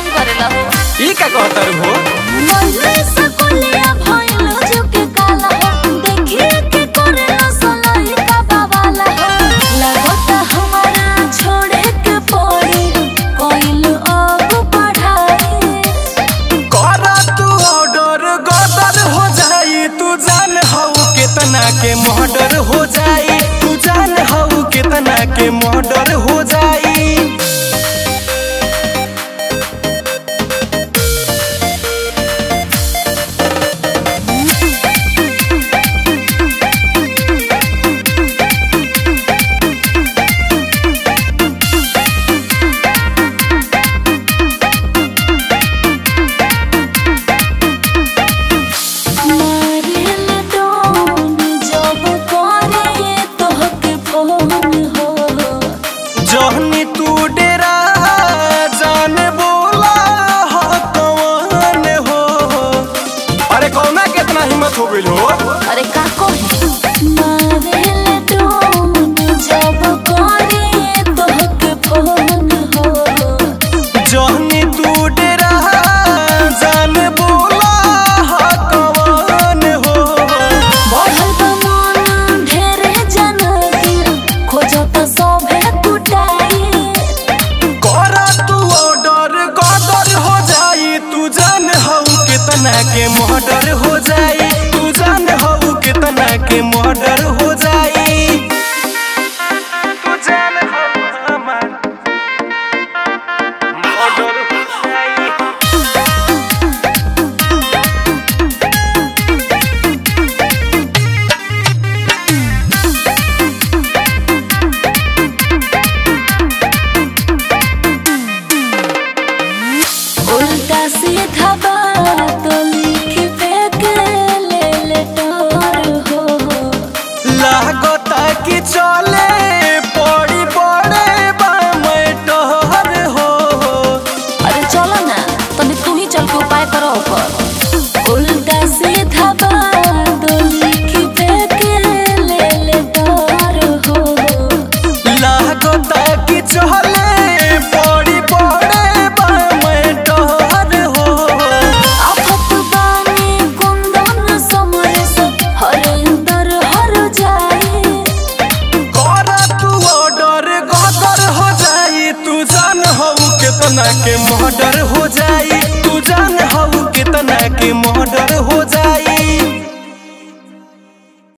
तंग करेला हो। ई का कहतर हो मल्ले सकुलिया भइल जो के काला हो देखिए के करेला सलाई का बावाला हो लगता हमारा छोड़े के पड़ी कोइल अब पढ़ाई करा तू ऑर्डर गदर हो जाई तू जान हऊ कितना के मर्डर हो जाई तू जान हऊ कितना के मर्डर हो जाई जहनी तू डेरा जान बोला हो कौन हो अरे कौना कितना हिम्मत हो गइल हो अरे का कहे मारेले ड्रोन जब करे तोहके फोन हो जहनी तू डेरा जान बोला हो कौन हो बढ़ल बा मन ढेरे जनगी खोजत सभे कुटाई करा तू ऑर्डर गदर हो जाई तू जान हऊ कितना के मर्डर हो जाई तू जान हऊ कितना के मर्डर हो जाई तू जान हऊ हमार मर्डर हो जाई उल्टा सीधा बात लिख फेंक ले लेटर हो लागता कि चले पड़ी बड़े बामटहर हो अरे चलो ना तनी तू ही चल के उपाय करो ऊपर उल्टा सीधा बात लिख फेंक ले लेटर हो लागता कि चले पड़ी बड़े बामटहर हो आफत बानी कुंदन समरस हरिंदर हर जाए करा तू ऑर्डर गदर हो जाई तू जान हऊ कितना के मर्डर हो